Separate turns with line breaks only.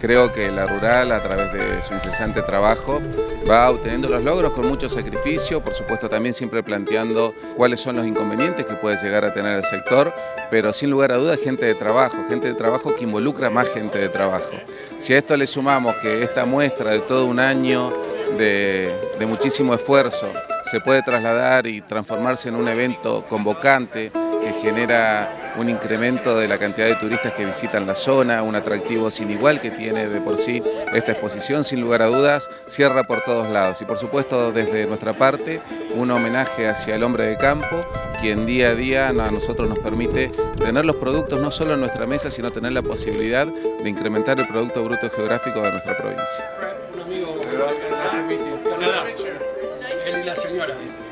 Creo que la rural, a través de su incesante trabajo, va obteniendo los logros con mucho sacrificio, por supuesto también siempre planteando cuáles son los inconvenientes que puede llegar a tener el sector, pero sin lugar a dudas gente de trabajo que involucra más gente de trabajo. Si a esto le sumamos que esta muestra de todo un año de muchísimo esfuerzo se puede trasladar y transformarse en un evento convocante que genera un incremento de la cantidad de turistas que visitan la zona, un atractivo sin igual que tiene de por sí esta exposición, sin lugar a dudas, cierra por todos lados. Y por supuesto desde nuestra parte, un homenaje hacia el hombre de campo, quien día a día a nosotros nos permite tener los productos no solo en nuestra mesa, sino tener la posibilidad de incrementar el Producto Bruto Geográfico de nuestra provincia.
Un amigo de Canadá, él y la señora.